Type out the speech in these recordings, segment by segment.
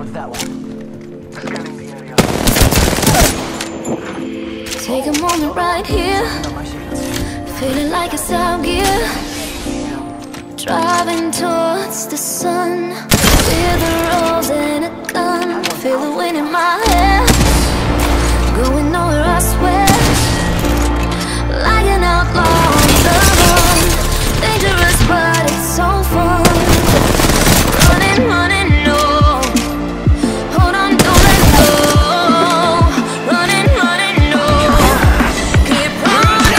towards that one. Scanning the area. Take a moment right here, feeling like it's out gear. Driving towards the sun, with a rose and a gun. Feel the wind in my hair, going nowhere I swear. Like an outlaw on the run, dangerous but it's so fun. Running, running, no. Hold on, don't let go. Running, running, no. Keep running.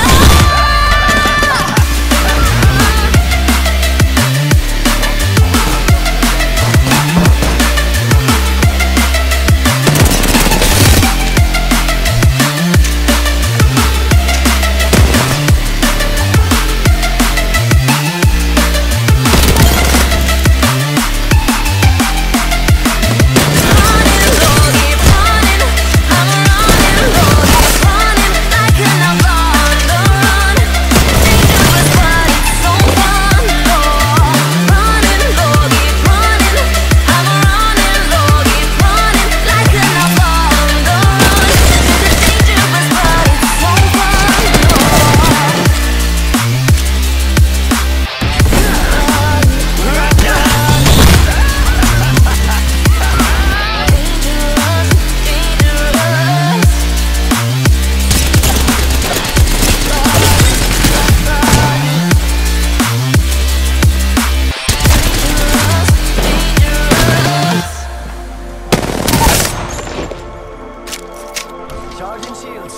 Charging shields.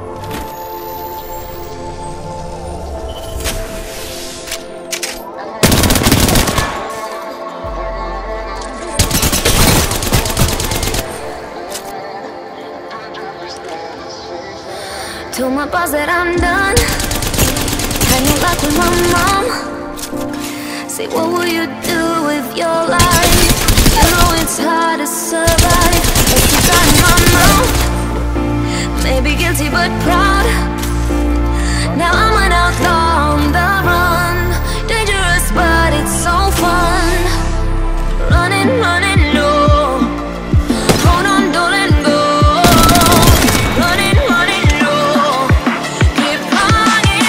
Told my boss that I'm done. Hanging back with my mom. Say, what will you do with your life? You know it's hard to survive. But you got in my mouth. Maybe guilty but proud. Now I'm an outlaw on the run. Dangerous but it's so fun. Running, running, no. Hold on, don't let go. Running, running, no. Keep running.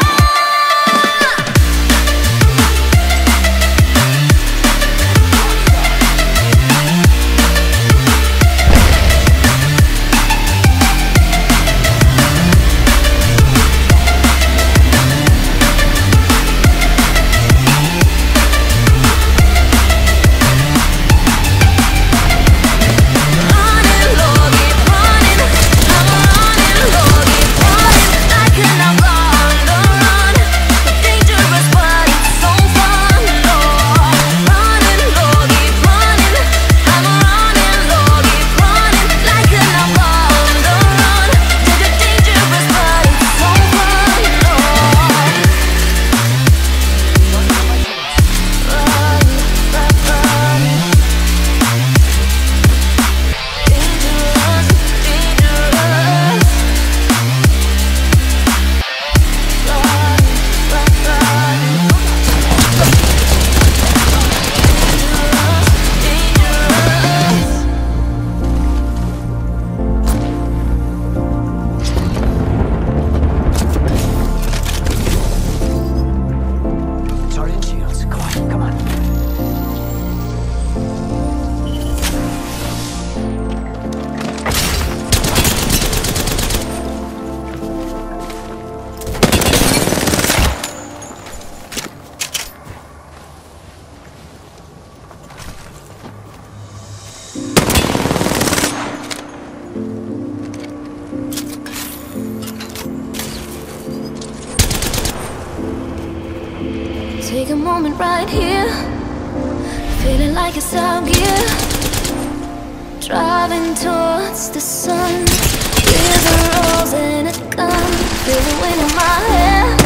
Take a moment right here, feeling like it's out gear. Driving towards the sun, with a rose and a gun. Feel the wind in my hair,